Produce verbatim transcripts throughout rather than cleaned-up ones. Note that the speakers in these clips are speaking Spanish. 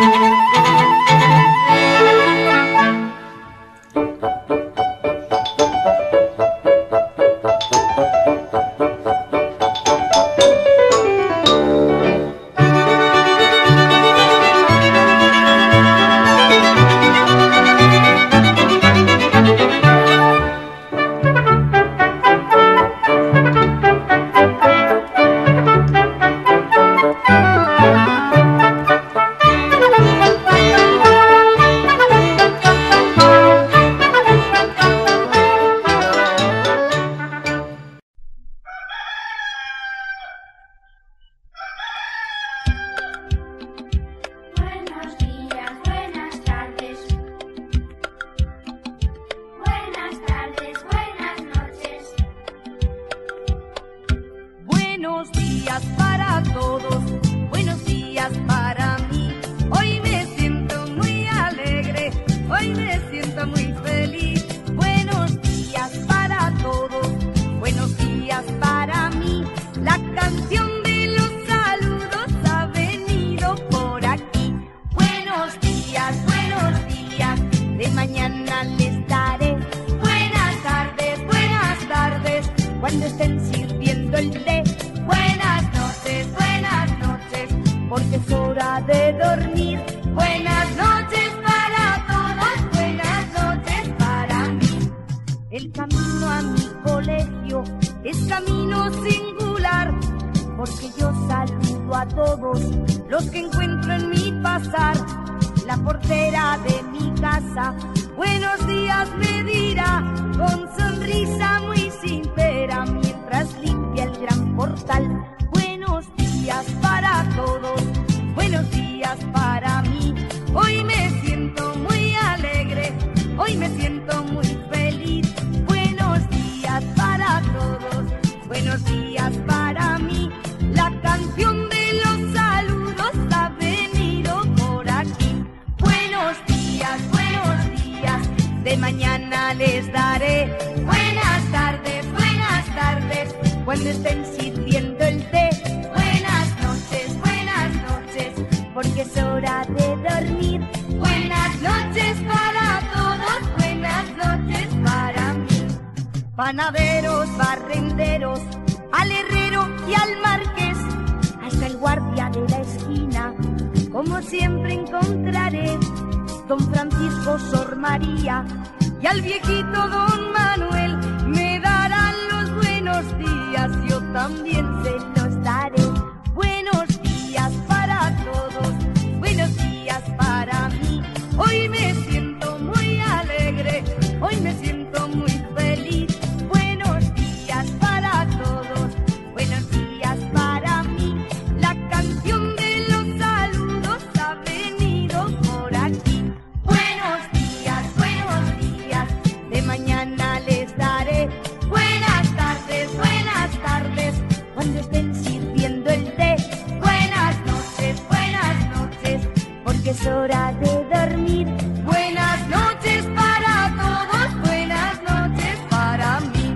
Buenos días para todos, buenos días para mí. Hoy me siento muy alegre, hoy me siento muy feliz. Buenos días para todos, buenos días para mí. La canción de los saludos ha venido por aquí. Buenos días, buenos días, de mañana les daré. Buenas tardes, buenas tardes, cuando estén sirviendo el té. Buenas noches, buenas noches, porque es hora de dormir. Buenas noches para todos, buenas noches para mí. El camino a mi colegio es camino singular, porque yo saludo a todos los que encuentro en mi pasar. La portera de mi casa, buenos días me dirá, con sonrisa muy sincera, mientras limpia el gran portal. Buenos días para todos, buenos días para mí. Hoy me siento muy alegre, hoy me siento muy feliz. Buenos días para todos, buenos días para mí. La canción de los saludos ha venido por aquí. Buenos días, buenos días, de mañana les daré. Buenas tardes, buenas tardes, cuando estén sirviendo el té. Buenas noches, buenas noches, porque es hora de dormir. Buenas noches para todos, buenas noches para mí. Panaderos, barrenderos, al herrero y al marqués, hasta el guardia de la esquina, como siempre encontraré. Don Francisco, Sor María y al viejito Don Manuel me darán los buenos días, yo también se los daré. Buenos días para todos, buenos días para mí. Hoy me siento muy alegre, hoy me siento muy feliz. Buenos días para todos, buenos días para mí. La canción de los saludos ha venido por aquí. Buenos días, buenos días, de mañana les daré. Buenas tardes, buenas tardes, cuando estén sirviendo el té. Buenas noches, buenas noches, porque es hora de dormir. Buenas noches para todos, buenas noches para mí.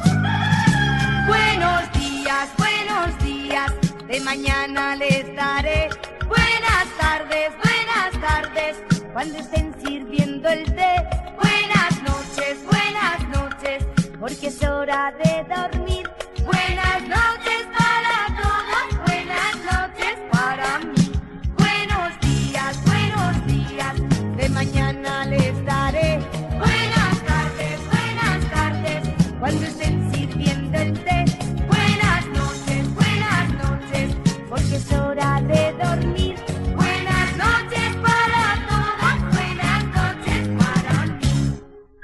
Buenos días, buenos días, de mañana les daré. Buenas tardes, buenas tardes, cuando estén sirviendo el té. Buenas noches, buenas noches, porque es hora de dormir. Buenas noches para todos, buenas noches para mí. Buenos días, buenos días, de mañana les daré. Buenas tardes, buenas tardes, cuando estén sirviendo el té. Buenas noches, buenas noches, porque es hora de dormir. Buenas noches para todos, buenas noches para mí.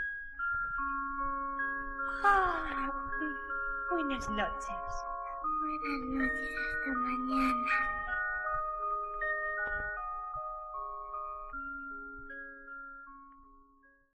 Ah, buenas noches. Buenas noches, hasta mañana.